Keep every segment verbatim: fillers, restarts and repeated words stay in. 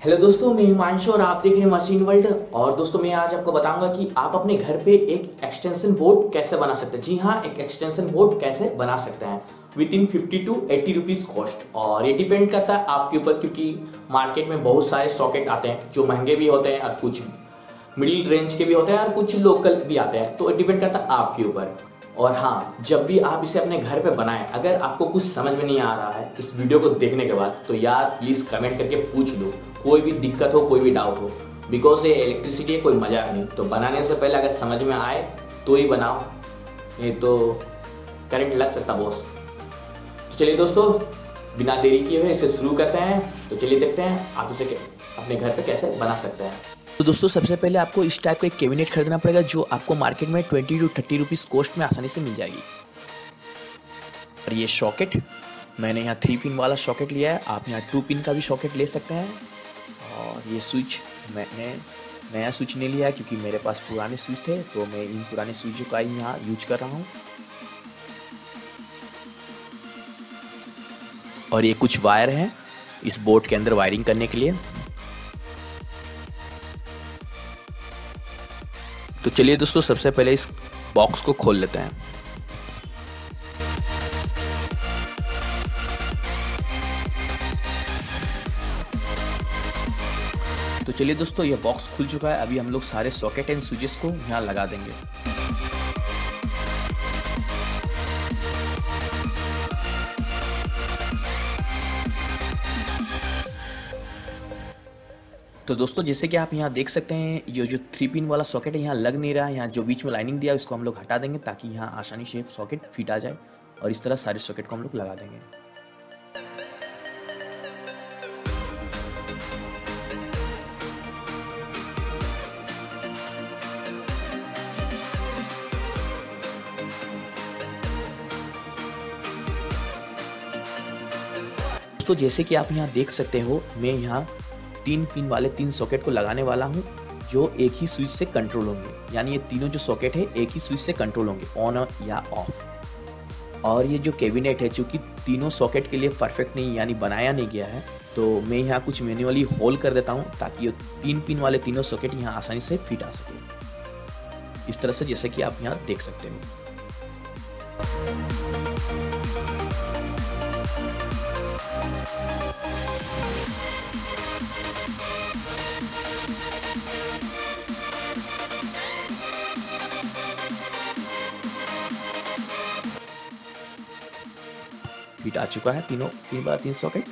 Hello दोस्तों, मैं हिमांशु और आप देख रहे हैं मशीन वर्ल्ड। और दोस्तों मैं आज आपको बताऊंगा कि आप अपने घर पे एक एक्सटेंशन बोर्ड कैसे बना सकते हैं। जी हाँ, एक एक्सटेंशन बोर्ड कैसे बना सकते हैं within fifty to eighty rupees cost. और ये डिपेंड करता है आपके ऊपर, क्योंकि मार्केट में बहुत सारे सॉकेट आते हैं जो महंगे भी होते हैं और कुछ मिडिल रेंज के भी होते हैं और कुछ लोकल भी आते हैं, तो डिपेंड करता है आपके ऊपर। और हाँ, जब भी आप इसे अपने घर पे बनाएं, अगर आपको कुछ समझ में नहीं आ रहा है इस वीडियो को देखने के बाद, तो यार प्लीज़ कमेंट करके पूछ लो। कोई भी दिक्कत हो, कोई भी डाउट हो, बिकॉज ये इलेक्ट्रिसिटी है, कोई मजाक नहीं। तो बनाने से पहले अगर समझ में आए तो ही बनाओ, नहीं तो करंट लग सकता बॉस। तो चलिए दोस्तों, बिना देरी किए हुए इसे शुरू करते हैं। तो चलिए देखते हैं आप इसे अपने घर पे कैसे बना सकते हैं। तो दोस्तों सबसे पहले आपको इस टाइप का एक कैबिनेट खरीदना पड़ेगा जो आपको मार्केट में twenty to thirty rupees cost में आसानी से मिल जाएगी। और ये सॉकेट मैंने यहाँ थ्री पिन वाला सॉकेट लिया है, आप यहाँ टू पिन का भी सॉकेट ले सकते हैं। और ये स्विच मैंने नया स्विच नहीं लिया है क्योंकि मेरे पास पुराने स्विच थे, तो मैं इन पुराने स्विचों का ही यहाँ यूज कर रहा हूँ। और ये कुछ वायर हैं इस बोर्ड के अंदर वायरिंग करने के लिए। तो चलिए दोस्तों, सबसे पहले इस बॉक्स को खोल लेते हैं। तो चलिए दोस्तों, ये बॉक्स खुल चुका है। अभी हम लोग सारे सॉकेट एंड स्विचेस को यहाँ लगा देंगे। तो दोस्तों जैसे कि आप यहाँ देख सकते हैं, ये जो थ्री पिन वाला सॉकेट है यहाँ लग नहीं रहा है। यहाँ जो बीच में लाइनिंग दिया है उसको हम लोग हटा देंगे ताकि यहाँ आसानी से सॉकेट फिट आ जाए। और इस तरह सारे सॉकेट को हम लोग लगा देंगे। दोस्तों जैसे कि आप यहाँ देख सकते हो, मैं यहाँ तीन पिन वाले तीन सॉकेट को लगाने वाला हूँ जो एक ही स्विच से कंट्रोल होंगे। यानी ये तीनों जो सॉकेट है एक ही स्विच से कंट्रोल होंगे, ऑन या ऑफ। और ये जो कैबिनेट है चूँकि तीनों सॉकेट के लिए परफेक्ट नहीं यानी बनाया नहीं गया है, तो मैं यहाँ कुछ मैन्युअली होल कर देता हूँ ताकि ये तीन पिन वाले तीनों सॉकेट यहाँ आसानी से फिट आ सके। इस तरह से जैसे कि आप यहाँ देख सकते हो। फिट आ चुका है तीनों तीन बार तीन सॉकेट।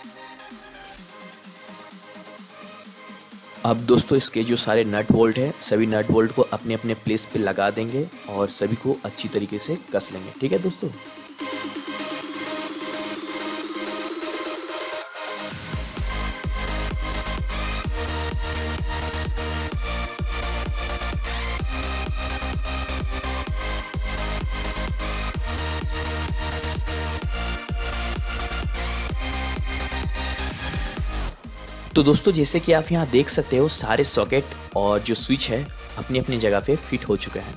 अब दोस्तों इसके जो सारे नट बोल्ट है, सभी नट बोल्ट को अपने अपने प्लेस पे लगा देंगे और सभी को अच्छी तरीके से कस लेंगे। ठीक है दोस्तों। तो दोस्तों जैसे कि आप यहाँ देख सकते हो, सारे सॉकेट और जो स्विच है अपनी अपनी जगह पे फिट हो चुके हैं।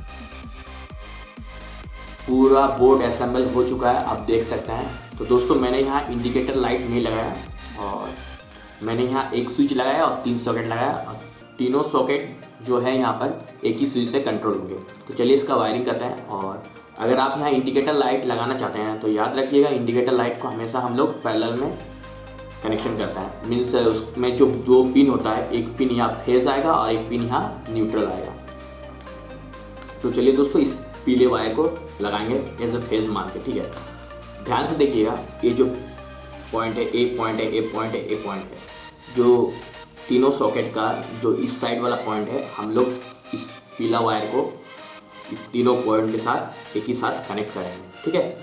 पूरा बोर्ड असेंबल हो चुका है, आप देख सकते हैं। तो दोस्तों मैंने यहाँ इंडिकेटर लाइट नहीं लगाया और मैंने यहाँ एक स्विच लगाया और तीन सॉकेट लगाया। और तीनों सॉकेट जो है यहाँ पर एक ही स्विच से कंट्रोल होंगे। तो चलिए इसका वायरिंग करते हैं। और अगर आप यहाँ इंडिकेटर लाइट लगाना चाहते हैं तो याद रखिएगा, इंडिकेटर लाइट को हमेशा हम लोग पैरेलल में कनेक्शन करता है। मीन्स उसमें जो दो पिन होता है, एक पिन यहाँ फेज आएगा और एक पिन यहाँ न्यूट्रल आएगा। तो चलिए दोस्तों, इस पीले वायर को लगाएंगे एज ए फेज मान के। ठीक है, ध्यान से देखिएगा, ये जो पॉइंट है, ए पॉइंट है, ए पॉइंट है, ए पॉइंट है। जो तीनों सॉकेट का जो इस साइड वाला पॉइंट है, हम लोग इस पीला वायर को इस तीनों पॉइंट के साथ एक ही साथ कनेक्ट करेंगे। ठीक है,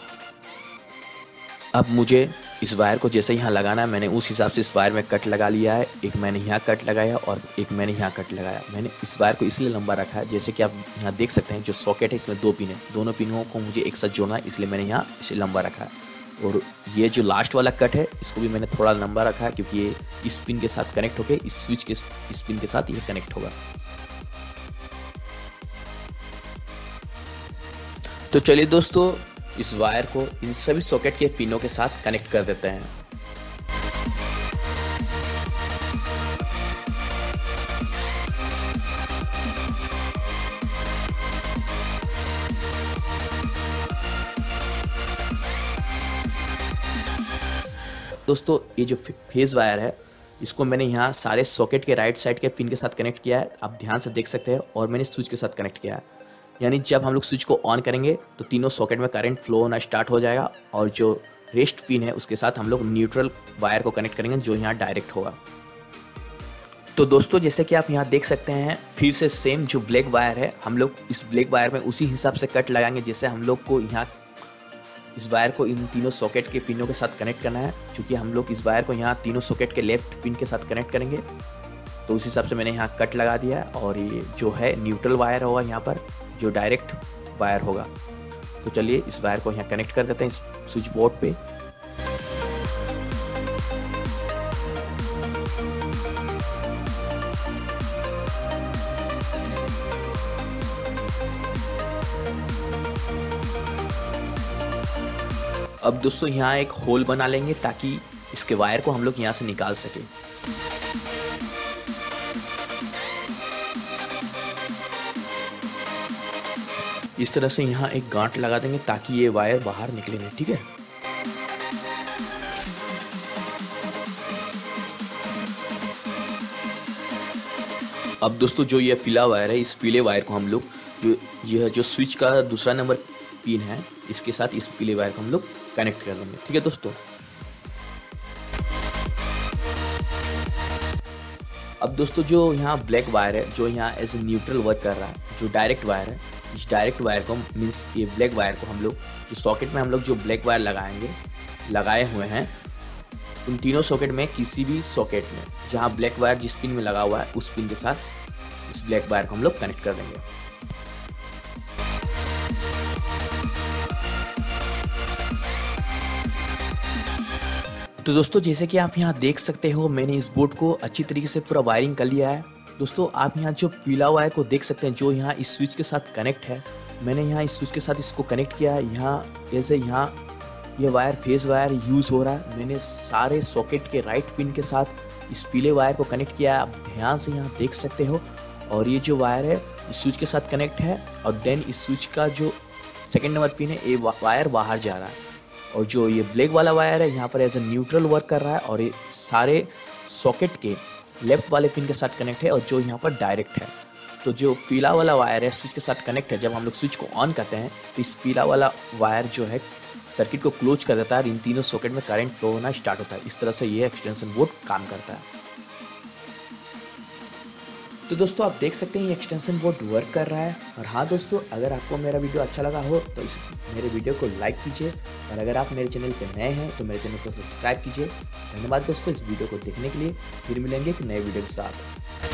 अब मुझे इस वायर को जैसे यहाँ लगाना है, मैंने उस हिसाब से इस वायर में कट लगा लिया है। एक मैंने यहाँ कट लगाया और एक मैंने यहाँ कट लगाया। मैंने इस वायर को इसलिए लंबा रखा है, जैसे कि आप यहाँ देख सकते हैं जो सॉकेट है इसमें दो पिन है, दोनों पिनों को मुझे एक साथ जोड़ना है, इसलिए मैंने यहाँ इसे लंबा रखा है। और ये जो लास्ट वाला कट है इसको भी मैंने थोड़ा लंबा रखा है क्योंकि ये इस पिन के साथ कनेक्ट होकर इस स्विच के इस पिन के साथ ये कनेक्ट होगा। तो चलिए दोस्तों, इस वायर को इन सभी सॉकेट के पिनों के साथ कनेक्ट कर देते हैं। दोस्तों ये जो फेज वायर है इसको मैंने यहाँ सारे सॉकेट के राइट साइड के पिन के साथ कनेक्ट किया है, आप ध्यान से देख सकते हैं, और मैंने स्विच के साथ कनेक्ट किया है। यानी जब हम लोग स्विच को ऑन करेंगे तो तीनों सॉकेट में करंट फ्लो होना स्टार्ट हो जाएगा, और जो रेस्ट पिन है उसके साथ हम लोग न्यूट्रल वायर को कनेक्ट करेंगे जो यहाँ डायरेक्ट होगा। तो दोस्तों जैसे कि आप यहाँ देख सकते हैं, फिर से सेम जो ब्लैक वायर है हम लोग इस ब्लैक वायर में उसी हिसाब से कट लगाएंगे जैसे हम लोग को यहाँ इस वायर को इन तीनों सॉकेट के पिनों के साथ कनेक्ट करना है। क्योंकि हम लोग इस वायर को यहाँ तीनों सॉकेट के लेफ्ट पिन के साथ कनेक्ट करेंगे, तो उस हिसाब से मैंने यहाँ कट लगा दिया है। और ये जो है न्यूट्रल वायर होगा यहाँ पर, जो डायरेक्ट वायर होगा। तो चलिए इस वायर को यहाँ कनेक्ट कर देते हैं इस स्विच बोर्ड पे। अब दोस्तों यहाँ एक होल बना लेंगे ताकि इसके वायर को हम लोग यहाँ से निकाल सके। इस तरह से यहाँ एक गांठ लगा देंगे ताकि ये वायर बाहर निकले नहीं, ठीक है। अब दोस्तों जो ये फीला वायर है, इस फीले वायर को हम लोग जो यह जो स्विच का दूसरा नंबर पिन है इसके साथ इस फीले वायर को हम लोग कनेक्ट कर देंगे, ठीक है दोस्तों। अब दोस्तों जो यहाँ ब्लैक वायर है जो यहाँ एज ए न्यूट्रल वर्क कर रहा है, जो डायरेक्ट वायर है, इस डायरेक्ट वायर को मीन्स ये ब्लैक वायर को हम लोग जो सॉकेट में हम लोग जो ब्लैक वायर लगाएंगे लगाए हुए हैं उन तीनों सॉकेट में किसी भी सॉकेट में जहाँ ब्लैक वायर जिस पिन में लगा हुआ है उस पिन के साथ इस ब्लैक वायर को हम लोग कनेक्ट कर देंगे। तो दोस्तों जैसे कि आप यहाँ देख सकते हो, मैंने इस बोर्ड को अच्छी तरीके से पूरा वायरिंग कर लिया है। दोस्तों आप यहाँ जो पीला वायर को देख सकते हैं जो यहाँ इस स्विच के साथ कनेक्ट है, मैंने यहाँ इस स्विच के साथ इसको कनेक्ट किया है। यहाँ जैसे यहाँ ये वायर फेज वायर यूज़ हो रहा है, मैंने सारे सॉकेट के राइट पिन के साथ इस पीले वायर को कनेक्ट किया है, आप ध्यान से यहाँ देख सकते हो। और ये जो वायर है इस स्विच के साथ कनेक्ट है, और देन इस स्विच का जो सेकेंड नंबर पिन है ये वायर बाहर जा रहा है, और जो ये ब्लैक वाला वायर है यहाँ पर एज ए न्यूट्रल वर्क कर रहा है, और ये सारे सॉकेट के लेफ्ट वाले पिन के साथ कनेक्ट है और जो यहाँ पर डायरेक्ट है। तो जो पीला वाला वायर है स्विच के साथ कनेक्ट है, जब हम लोग स्विच को ऑन करते हैं तो इस पीला वाला वायर जो है सर्किट को क्लोज कर देता है और इन तीनों सॉकेट में करंट फ्लो होना स्टार्ट होता है। इस तरह से ये एक्सटेंशन बोर्ड काम करता है। तो दोस्तों आप देख सकते हैं ये एक्सटेंशन बोर्ड वर्क कर रहा है। और हाँ दोस्तों, अगर आपको मेरा वीडियो अच्छा लगा हो तो इस मेरे वीडियो को लाइक कीजिए, और अगर आप मेरे चैनल पर नए हैं तो मेरे चैनल को सब्सक्राइब कीजिए। धन्यवाद दोस्तों इस वीडियो को देखने के लिए। फिर मिलेंगे एक नए वीडियो के साथ।